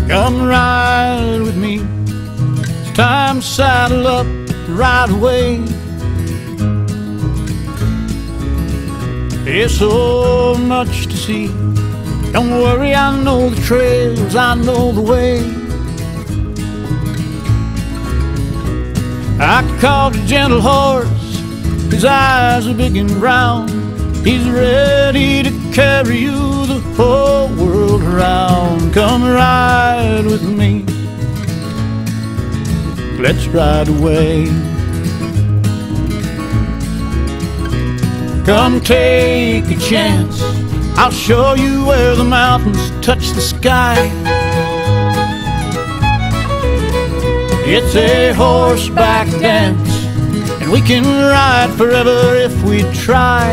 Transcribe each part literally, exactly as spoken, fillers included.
Come ride with me. It's time to saddle up, ride away. There's so much to see. Don't worry, I know the trails, I know the way. I called a gentle horse, his eyes are big and brown. He's ready to carry you the whole world around. Come ride with me, let's ride away. Come take a chance, I'll show you where the mountains touch the sky. It's a horseback dance, and we can ride forever if we try.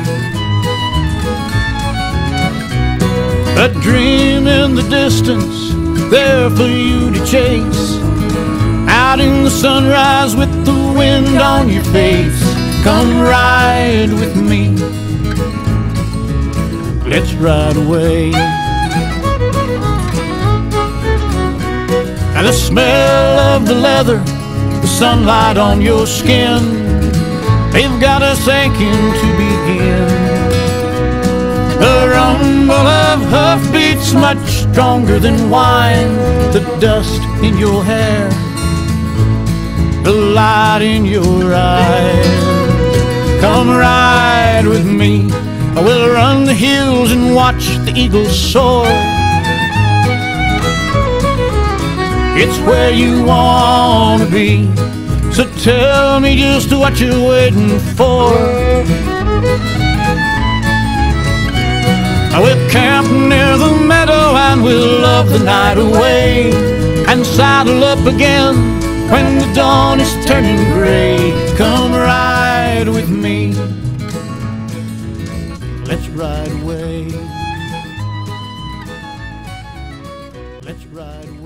A dream in the distance, there for you to chase. Out in the sunrise with the wind on your face. Come ride with me, let's ride away. And the smell of the leather, the sunlight on your skin, they've got us aching to begin. The rumble of hoofbeats much stronger than wine. The dust in your hair, the light in your eyes. Come ride with me, we'll run the hills and watch the eagles soar. It's where you want to be, so tell me just what you're waiting for. We'll camp near the meadow and we'll love the night away, and saddle up again when the dawn is turning gray. Come ride with me, let's ride away. Let's ride away.